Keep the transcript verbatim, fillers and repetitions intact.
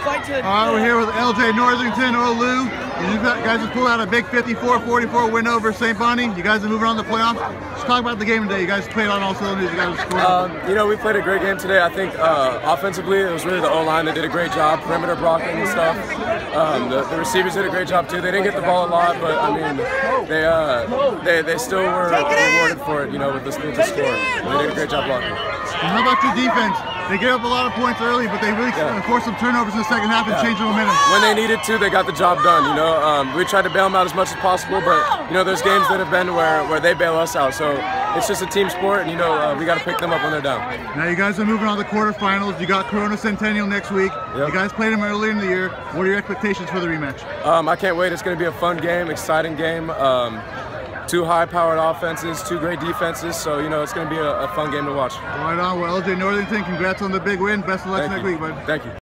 Fight to. All right, we're here with L J Northington, or Lou. You guys just pulled out a big fifty-four forty-four win over Saint Bonnie. You guys are moving on to the playoffs. Just talk about the game today. You guys played on all cylinders. You guys scored. Um, you know, we played a great game today. I think uh, offensively, it was really the O-line that did a great job, perimeter blocking and stuff. Um, the, the receivers did a great job too. They didn't get the ball a lot, but I mean, they uh, they they still were rewarded for it. You know, with the, with the score. They did a great job blocking. And how about your defense? They gave up a lot of points early, but they really yeah. forced some turnovers in the second half and yeah. changed the momentum. When they needed to, they got the job done. You know, um, we tried to bail them out as much as possible, but you know, there's games that have been where where they bail us out. So it's just a team sport, and you know, uh, we got to pick them up when they're down. Now you guys are moving on to the quarterfinals. You got Corona Centennial next week. Yep. You guys played them earlier in the year. What are your expectations for the rematch? Um, I can't wait. It's going to be a fun game, exciting game. Um, Two high-powered offenses, two great defenses, so you know it's going to be a, a fun game to watch. Right on. Well, L J Northington, congrats on the big win. Best of luck Thank next you. week, bud. Thank you.